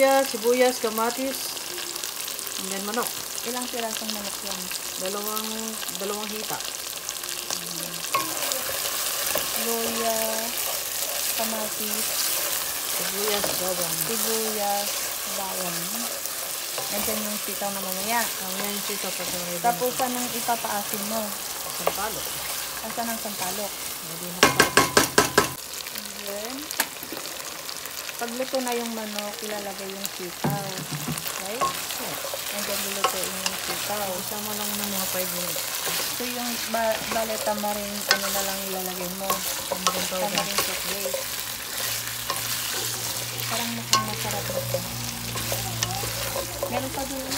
sibuyas, kamatis, and then manok. Ilang pirasong manok yan? Dalawang hita. Luya, kamatis, Sibuyas, bawang. And then yung sitaw na mamaya. Yan yung sitaw pa rin. Tapos anong ipapaasin mo? Sampalok. Asan ang sampalok? Hindi nakapagod. And then, pagluto na yung manok, ilalagay yung sitaw. Right? And then, lulutuin yung sitaw. Isama lang ng mga 5 minutes. So, yung bale tamarin, ano na lang ilalagay mo? Tamarin chocolate. Parang mukhang masarap ito. Meron pa doon.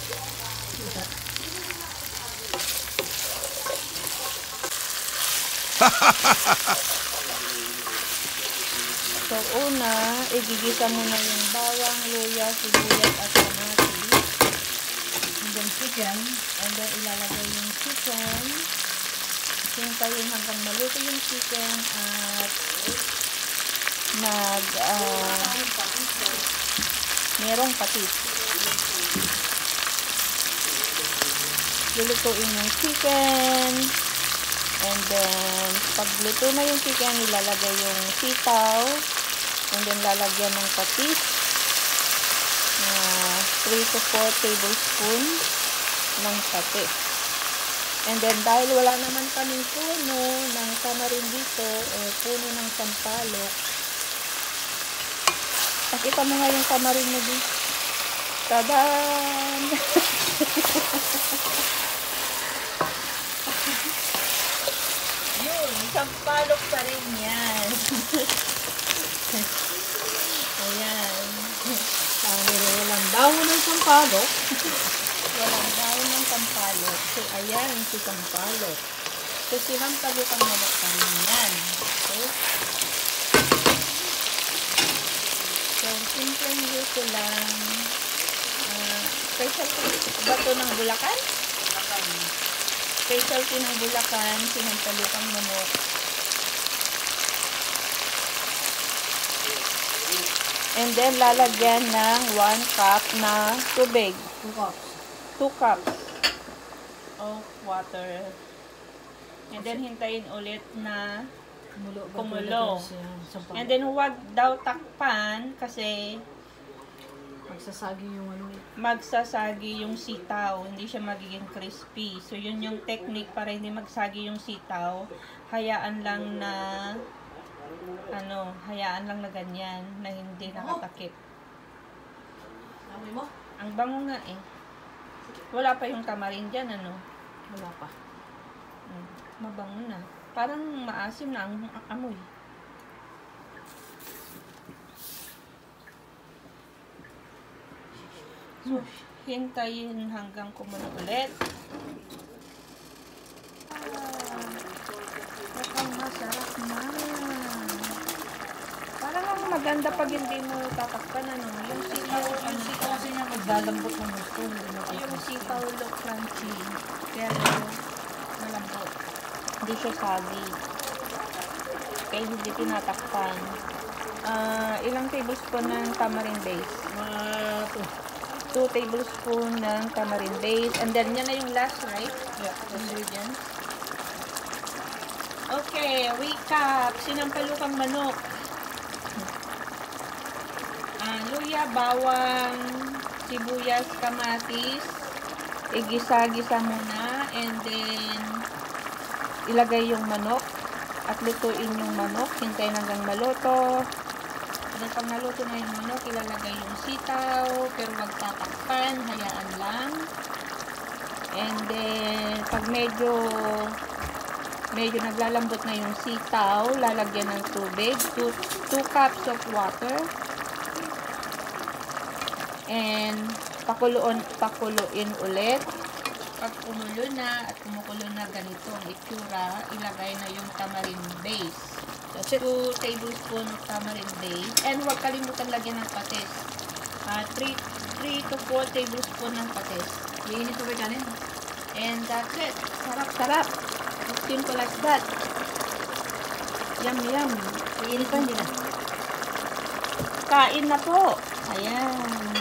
So, una, igigisa mo na yung bawang, luya, sibuyas, at kamatis. And then chicken. And then ilalagay yung chicken. Hintayin hanggang maluto yung chicken at merong patis. Lulutuin yung chicken. And then, pag luto na yung chicken, ilalagay yung sitaw. And then, lalagyan ng patis. 3 to 4 tablespoon ng patis. And then, dahil wala naman kaming puno ng tamarin dito, o puno ng sampalok, pakita mo nga yung tamarin mo dito. Tadan! Yun, sampalok pa rin yan. Ayan. Walang dahon ng sampalok. Walang dahon ng sampalok. So, ayan, si sampalok. So, si sampalok ang manok pa rin yan. Okay? So, simpleng luto lang. Specialty ba ito ng Bulacan? Specialty ng Bulacan, sinampalukang manok. And then, lalagyan ng 1 cup na tubig. 2 cups of water. And then, hintayin ulit na kumulo. And then, huwag daw takpan kasi magsasagi yung sitaw. Hindi siya magiging crispy. So, yun yung technique para hindi magsagi yung sitaw. Hayaan lang na ganyan, na hindi nakatakip. Ang bango nga eh. Wala pa yung tamarin dyan, ano? Wala pa. Mabango na. Parang maasim na ang amoy. So, hintayin hanggang kumulo ulit. Mukhang masarap na. Parang ang maganda pag hindi mo tatakpan, ano? Yung sitaw Kasi niya maglalambot ng gusto. Yung sitaw look crunchy. Pero malambot. Hindi siya sagi. Kaya hindi tinatakpan. Ilang tablespoon ng tamarind base? 2 tablespoon ng tamarind base. And then, yan na yung last, right? Yeah. Ingredients. Okay, recap. Sinampalukang manok. Luya, bawang, sibuyas, kamatis. Igisa-gisa muna. And then, ilagay yung manok. At lutuin yung manok. Hintayin hanggang maluto. And then, pag naluto na yung manok, ilalagay yung sitaw. Pero wag tatakpan. Hayaan lang. And then, pag medyo naglalambot na yung sitaw, lalagyan ng tubig. 2 cups of water. And, pakuluin ulit. Pag kumulo na at kumukulo na ganito ang itsura, ilagay na yung tamarind base. So, 2 tablespoon of tamarind base. And huwag kalimutan lagyan ng patis. 3 to 4 tablespoon ng patis. Iinit ko ba kanin? And that's it. Sarap-sarap. Simple as that. Yum, yum. Iinit pa hindi na. Kain na po. Ayan.